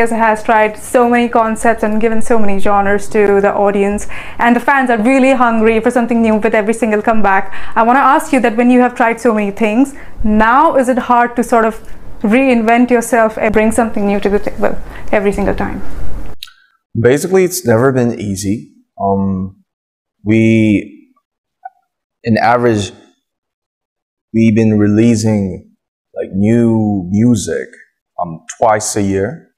has tried so many concepts and given so many genres to the audience, and the fans are really hungry for something new with every single comeback. I want to ask you that when you have tried so many things, now is it hard to sort of reinvent yourself and bring something new to the table every single time? Basically, it's never been easy. In average, we've been releasing like new music twice a year.